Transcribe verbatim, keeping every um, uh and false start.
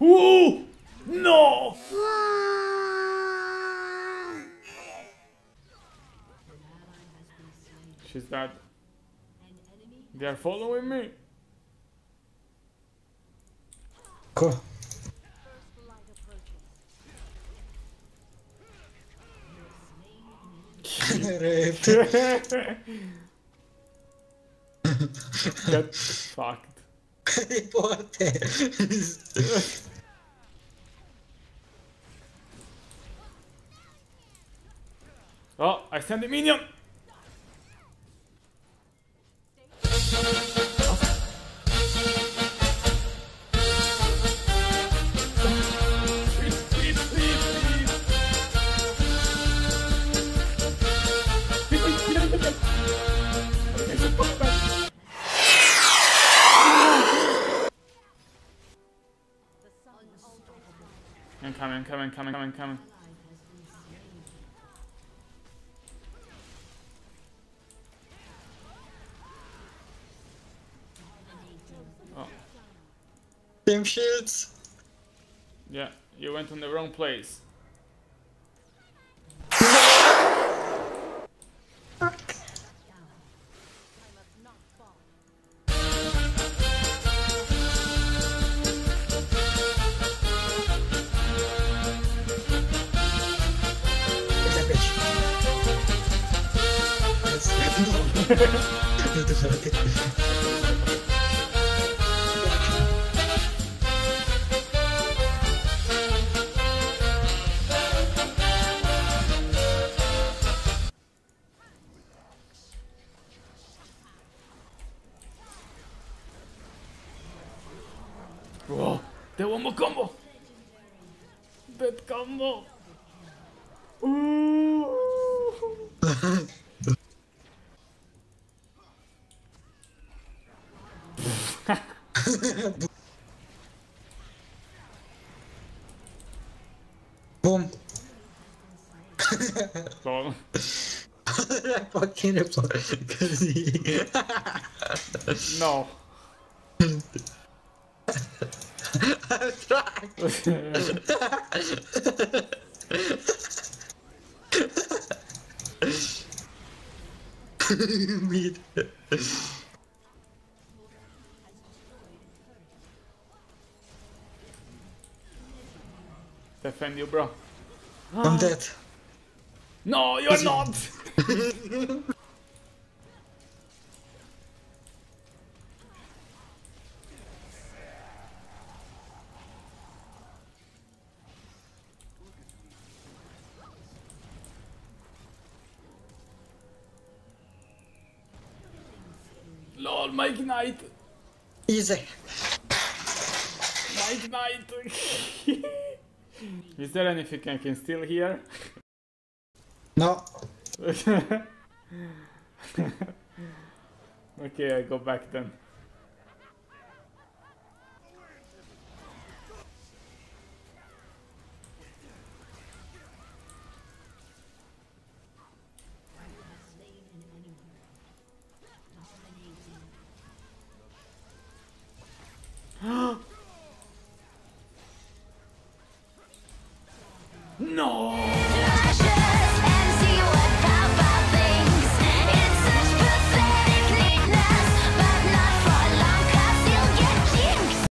Ooh! No! She's dead. They are following me. Cool. Raped. Get fucked. Oh, I sent a minion. I'm coming, coming, coming, coming, coming. Oh. Team shields. Yeah, you went on the wrong place. Whoa, the one more combo. That combo. Ooh. Boom. Lol. I fucking reply. No. I'm trying. Mid. Defend you, bro. I'm dead. No, you're not. Lol, my ignite. Easy. My ignite. Is there anything I can steal here? No. Okay, I go back then. No!